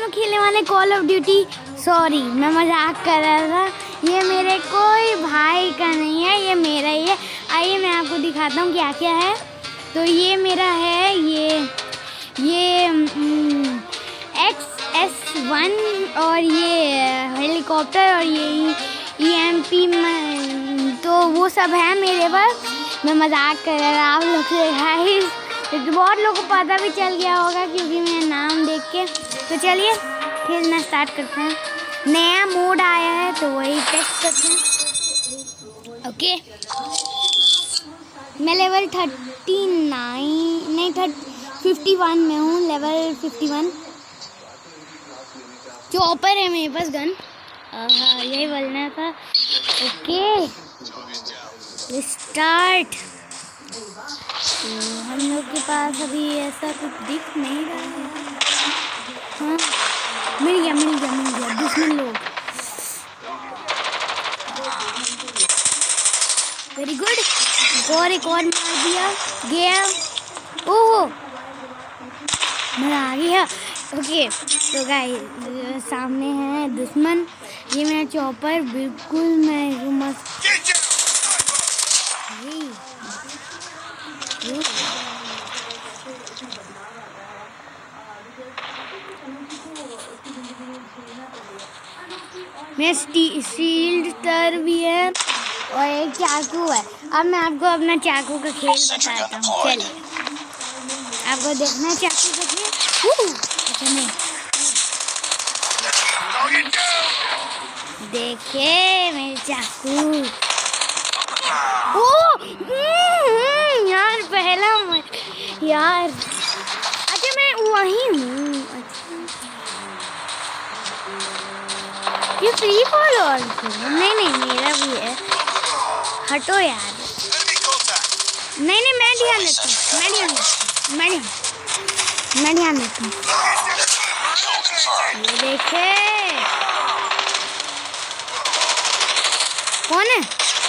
लोग खेलने वाले कॉल ऑफ ड्यूटी। सॉरी मैं मजाक कर रहा था, ये मेरे कोई भाई का नहीं है, ये मेरा ही है। आइए मैं आपको दिखाता हूँ क्या क्या है। तो ये मेरा है, ये XS1 और ये हेलीकॉप्टर और ये EMP तो वो सब है मेरे पास। मैं मजाक कर रहा था आप लोग से गाइस, तो बहुत लोगों को पता भी चल गया होगा क्योंकि मेरा नाम देख के। तो चलिए खेलना स्टार्ट करते हैं। नया मोड आया है तो वही टेस्ट करते हैं। ओके मैं लेवल 51 में हूँ, लेवल 51। चॉपर है मेरे पास गन, हाँ यही बोलना था। Okay start. तो हम लोग के पास अभी ऐसा कुछ दिख नहीं रहा है। हाँ मिल गया दुश्मन लोग। वेरी गुड, एक और मार दिया गया। ओहो मजा आ गया। ओके तो गाइस सामने है दुश्मन, ये मेरा चॉपर बिल्कुल मैं मस्त। मेरा शील्ड तर भी है और एक चाकू है। अब मैं आपको अपना चाकू का खेल बताता हूँ। चलिए आपको देखना है चाकू का खेल। देखिए मेरे चाकू। यार पहला यार, अच्छा मैं वही हूँ। ये फ्री फॉल और नहीं मेरा भी है। हटो यार, नहीं मैं ध्यान देती हूँ। ये देखे कौन है?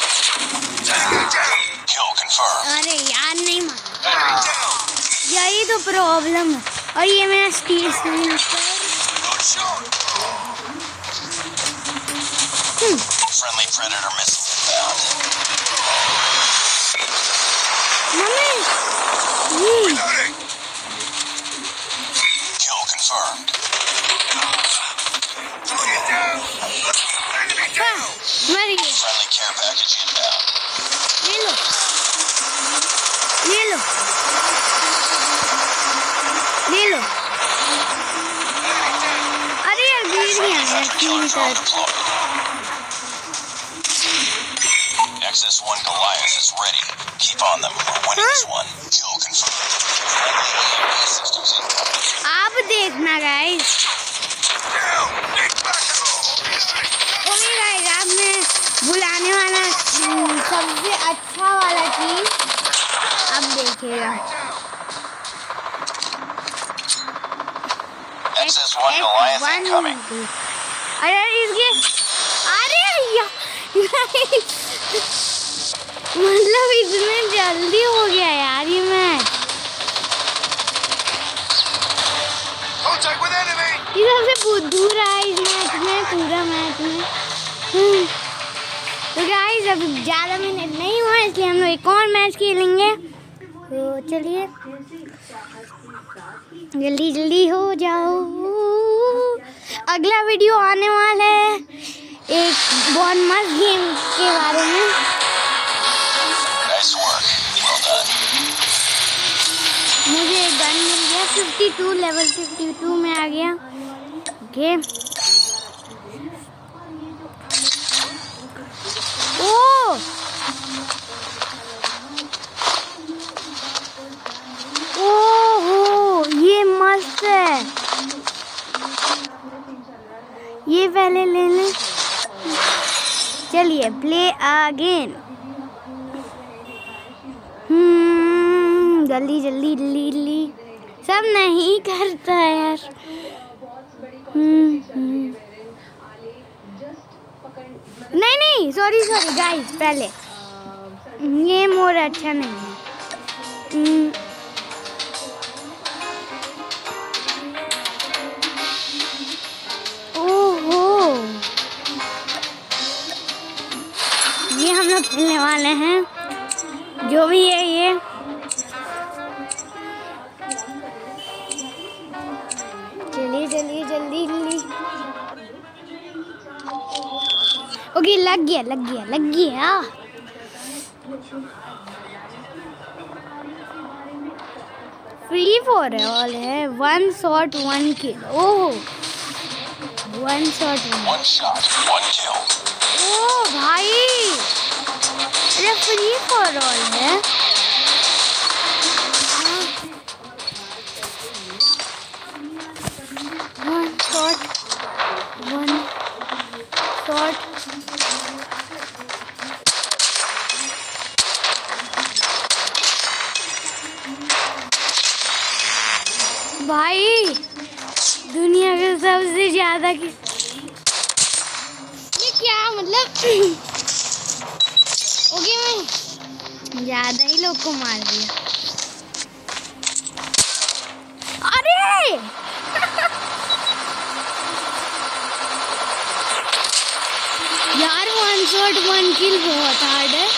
अरे यार नहीं मार, यही तो प्रॉब्लम है। और ये मेरा steel screen Friendly predator missile inbound. Kill confirmed. Friendly care package inbound. ले लो। अरे यार गिर गया। XS1 Goliath is ready. Keep on them. We're winning this one. Kill confirmed. आप देखना गाइस। ओके गाइस, आपने बुलाने वाला सबसे अच्छा वाला चीज अब देखिएगा। XS1 Goliath incoming. अरे इसके मतलब इतने जल्दी हो गया यार ये मैच। ये सबसे बुद्धू रहा है इस मैच में, पूरा मैच में। तो गाइस अब ज़्यादा मिनट नहीं हुआ इसलिए हम लोग एक और मैच खेलेंगे। तो चलिए जल्दी हो जाओ, अगला वीडियो आने वाला है एक बहुत मस्त गेम के बारे में। Nice work. Well done. मुझे गन मिल गया 52, लेवल 52 में आ गया। ओके ओहो ये मस्त है, ये पहले ले लें। चलिए प्ले अगेन। जल्दी सब नहीं करता है यार। नहीं सॉरी गाइस, पहले ये मोड अच्छा नहीं है। खेलने वाले हैं, जो भी है ये। चलिए चलिए जल्दी जल्दी। ओके लग गया लग गया लग गया। फ्री फॉर ऑल है, 1 shot 1 kill. Oh 1 shot 1 shot, 1 kill. ओ भाई ये फ्री फॉर ऑल है। One shot 1 shot. भाई दुनिया के सबसे ज्यादा की ये क्या मतलब ओके मैं ज्यादा ही लोग को मार दिया। अरे यार 1 शॉट 1 किल बहुत हार्ड है।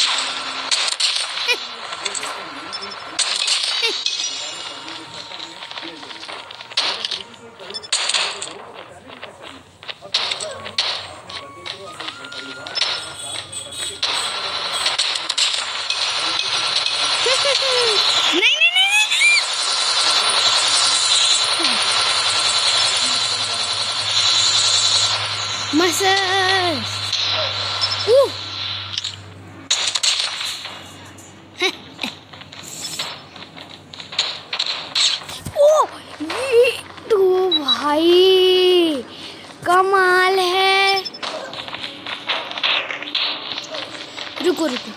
मसल ये तो भाई कमाल है। रुको रुको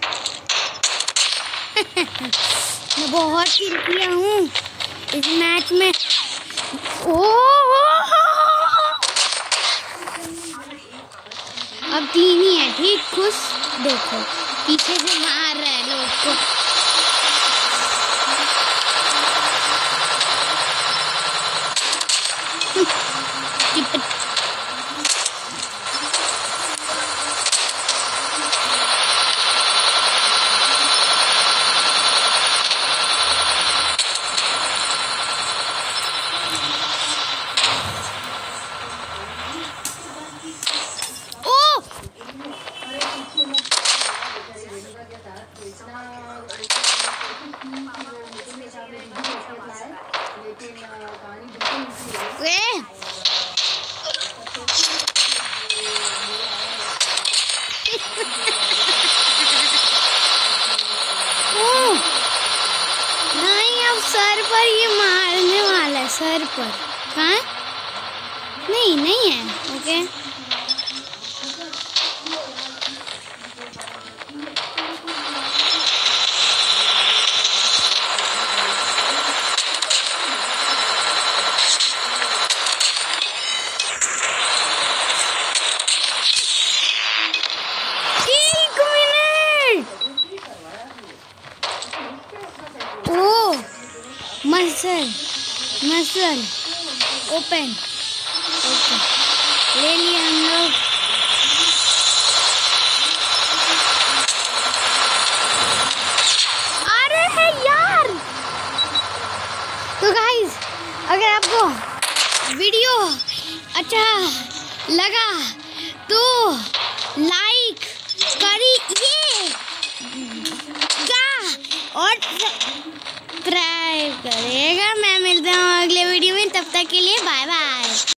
मैं बहुत किल किया हूँ इस मैच में। अब 3 ही है ठीक। खुश देखो पीछे से मार रहे हैं लोग को। नहीं अब सर पर ये मारने वाला है। सर पर कहाँ? नहीं नहीं है। Okay muscle open. ओके ले लिया हम लोग। अरे है यार। तो गाइस अगर आपको वीडियो अच्छा लगा तो लाइक करिए और सब्सक्राइब करेगा। मैं मिलता हूँ अगले वीडियो में, तब तक के लिए बाय बाय।